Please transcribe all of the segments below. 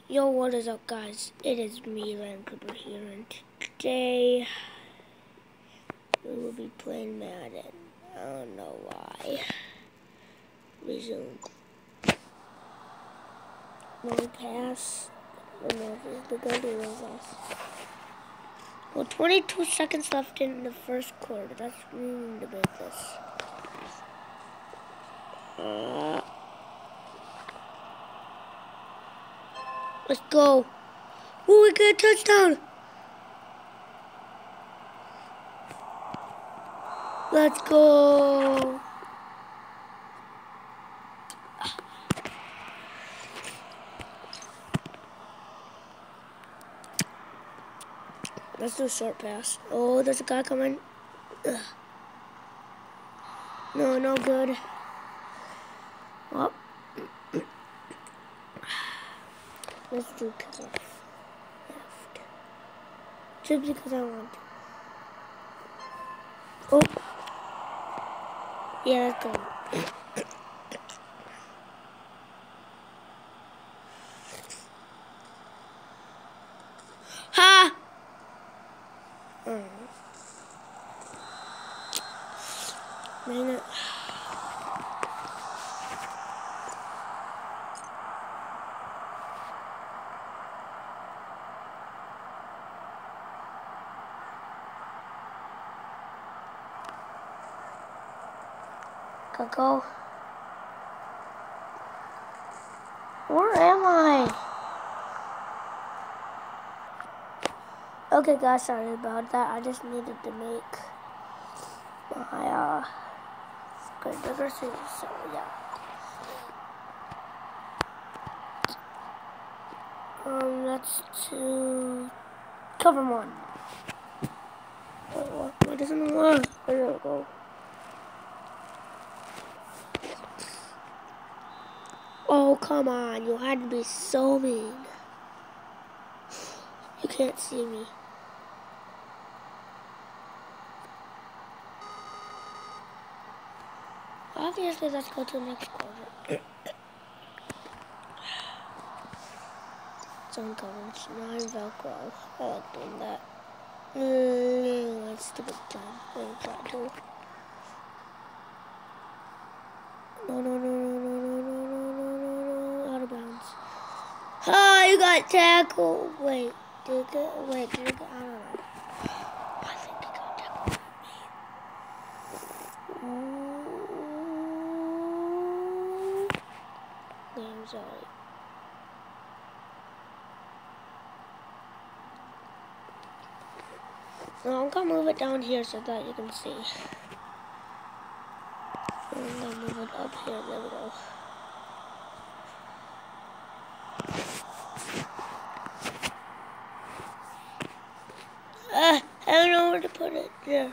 Yo, what is up, guys? It is me, Ryan Cooper here, and today we will be playing Madden. I don't know why. Resume. Long pass. The goalie was us. Well, 22 seconds left in the first quarter. That's really the business. Let's go. Oh, we got a touchdown. Let's go. Let's do a short pass. Oh, there's a guy coming. Ugh. No good. Well, let's do kickoff. Left. Just because I want to. Oh. Yeah, let's go. Ha! Dang it. Go. Where am I? Okay, guys, sorry about that. I just needed to make my screen bigger, so yeah. That's to cover one. Why doesn't it work? There we go. Oh, come on. You had to be so mean. You can't see me. Obviously, let's go to the next quarter. Zone coverage, 9 Velcro. I like doing that. Let's do it time. No. Out of bounds. Oh, you got tackled. Wait, did you get? I don't know. I think you got tackled. I'm sorry. No, I'm gonna move it down here so that you can see. I'm gonna move it up here. There we go. I don't know where to put it. There.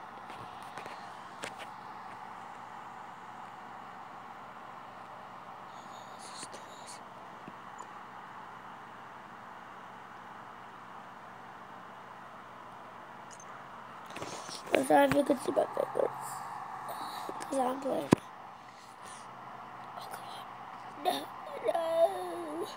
I'm sorry if you can see my fingers. Because I'm playing. Oh, come on. No.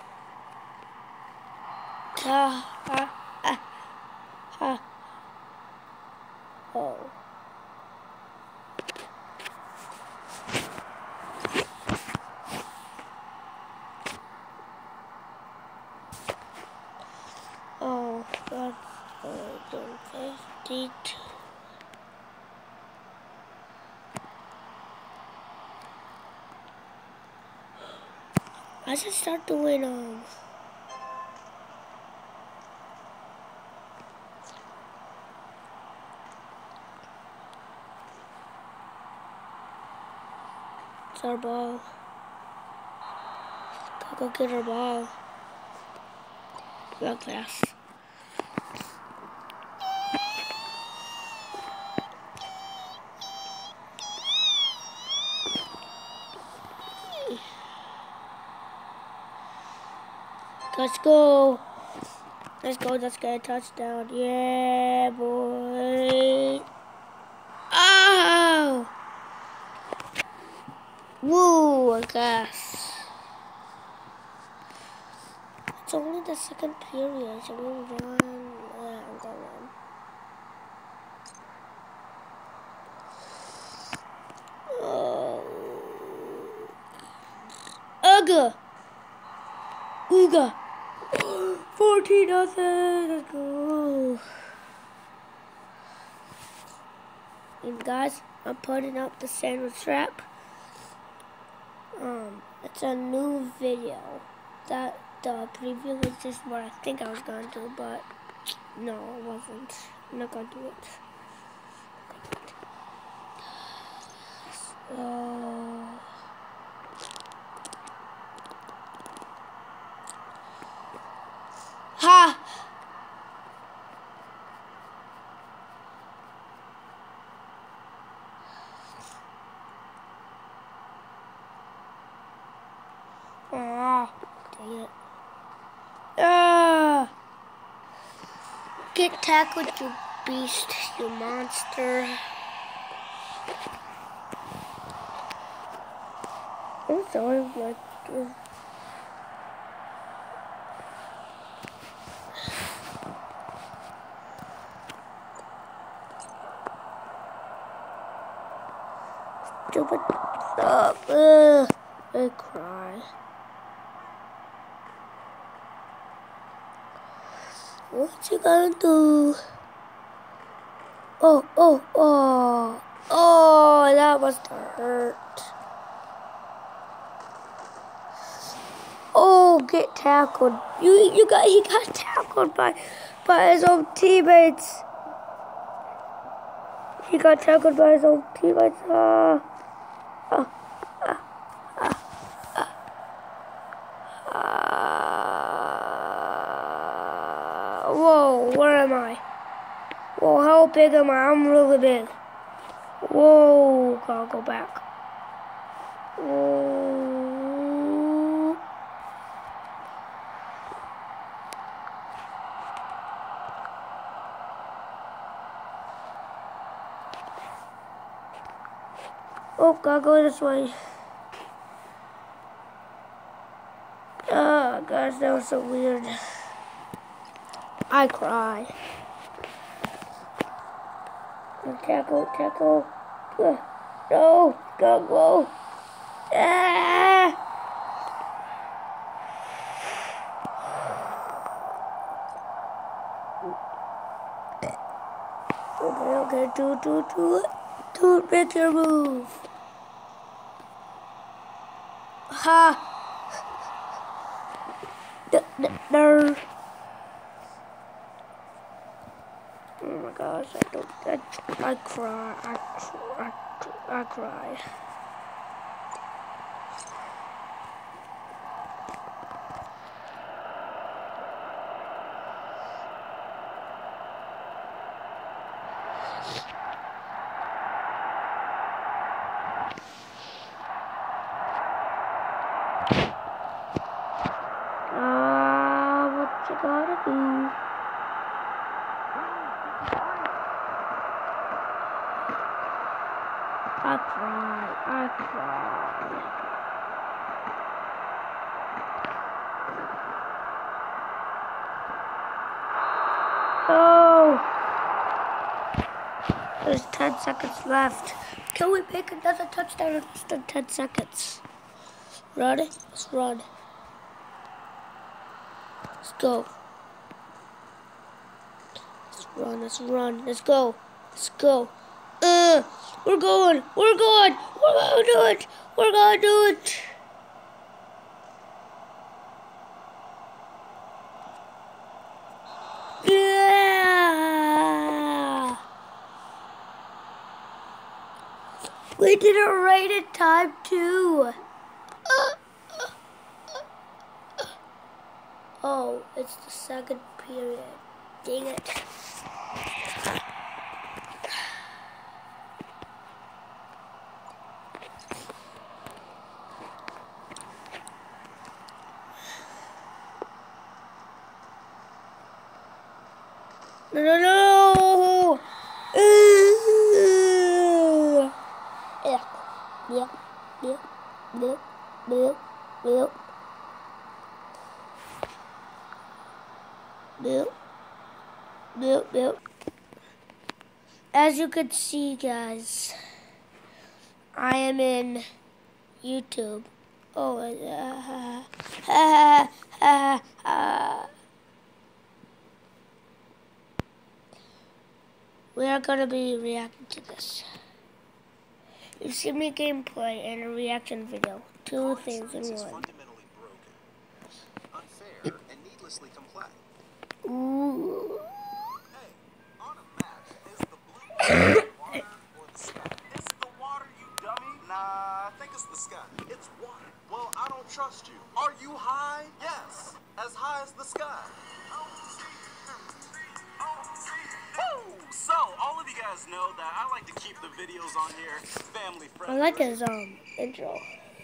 Oh. Oh, that's 52. I should start doing it's our ball. Go get our ball. Real fast. Let's go. Let's get a touchdown. Yeah, boy. Oh! Woo, I guess. It's only the second period, so we'll run. I'm gonna run. Ugga! Ooga! 14-0. Let's go. And guys, I'm putting up the sandwich trap. It's a new video. That the preview was just what I think I was gonna do, but no, it wasn't. I'm not gonna do it. So, ha! Ah, dang it. Ah! Get tackled, you beast, you monster. I'm sorry, like, stupid stuff. I cry. What you gonna do? Oh, that must hurt. Oh, get tackled. He got tackled by his own teammates. He got tackled by his own teammates. Whoa, where am I? Whoa, how big am I? I'm really big. Whoa, gotta go back. Whoa. Oh, gotta go this way. Oh, gosh, that was so weird. I cry. Tackle. No, go. Ah! Okay, do it, make your move. Ha! No. Oh my gosh, I cry. I cry. What you gotta do? I cry. Oh! There's 10 seconds left. Can we make another touchdown in less than 10 seconds? Ready? Let's run. Let's go. Let's run. Let's go. We're going. We're gonna do it. Yeah. We did it right in time too. Oh, it's the second period. Dang it. No. Yeah. Boop. Boop, boop. As you can see, guys, I am in YouTube. Oh, we are gonna be reacting to this. You see me gameplay and a reaction video. Two things in one. Unfair and needlessly complex. Ooh. Hey, on a map, is the blue the water or the sky? It's the water, you dummy. Nah, I think it's the sky. It's water. Well, I don't trust you. Are you high? Yes, as high as the sky. Woo! So, all of you guys know that I like to keep the videos on here family friendly. I like his intro.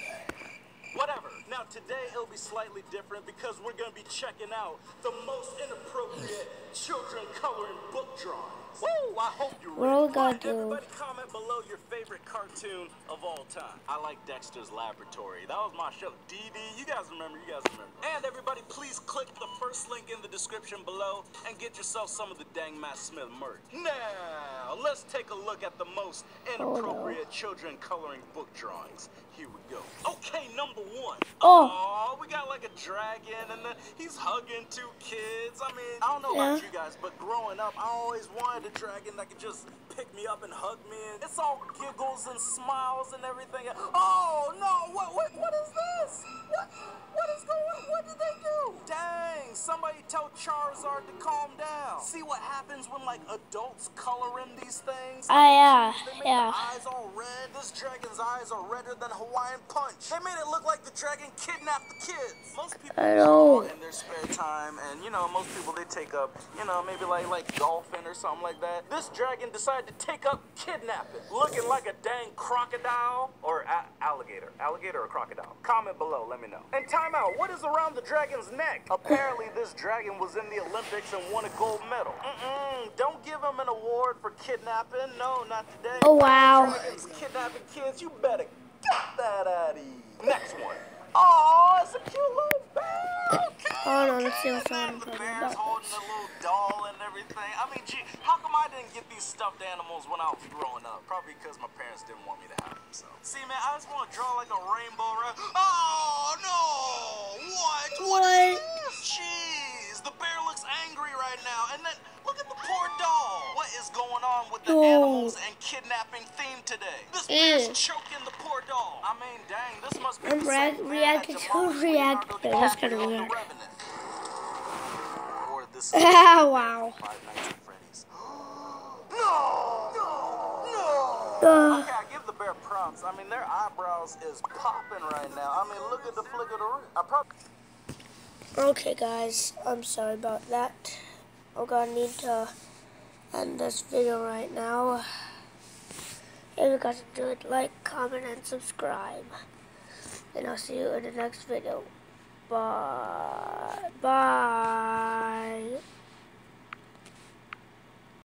Whatever. Now today it'll be slightly different because we're going to be checking out the most inappropriate children coloring book drawings. Woo! I hope you're ready. Everybody comment below your favorite cartoon of all time. I like Dexter's Laboratory. That was my show. DD, you guys remember, And everybody please click the first link in the description below and get yourself some of the Dang Matt Smith merch. Now, let's take a look at the most inappropriate children coloring book drawings. Here we go. Okay, number one. Oh, we got like a dragon and then he's hugging two kids. I mean, I don't know about you guys, but growing up, I always wanted a dragon that could just pick me up and hug me. And it's all giggles and smiles and everything. Oh, no, what is this? What is going on? What did they do? Dang, somebody tell Charizard to calm down. See what happens when, like, adults color in these things? Yeah. The eyes all red. This dragon's eyes are redder than Hawaiian Punch. They made it look like the dragon kidnapped the kids. Most people draw in their spare time, and you know, most people they take up, you know, maybe like golfing or something like that. This dragon decided to take up kidnapping, looking like a dang crocodile or alligator or crocodile. Comment below, let me know. And time out. What is around the dragon's neck? Apparently, this dragon was in the Olympics and won a gold medal. Don't give him an award for kidnapping. No, not today. Oh wow. Dragons kidnapping kids. You better get that out of here. Next one. Oh, it's a cute little bear. Okay. Hold on, let's see what's on the bear's holding a little doll and everything. I mean, gee, how come I didn't get these stuffed animals when I was growing up? Probably because my parents didn't want me to have them. So, see, man, I just want to draw like a rainbow. Oh no! What is this? Jeez, the bear looks angry right now. And then look at the poor doll. What is going on with the animals and kidnapping theme today? This bear's choking the poor doll. I mean, dang, this must be reacting to react. That's kind of weird. Wow. No. Okay, I give the bear props. I mean, their eyebrows is popping right now. I mean, look at the flick of the Okay, guys, I'm sorry about that. I'm gonna need to end this video right now. If you guys enjoyed, like, comment, and subscribe. And I'll see you in the next video. Bye. Bye.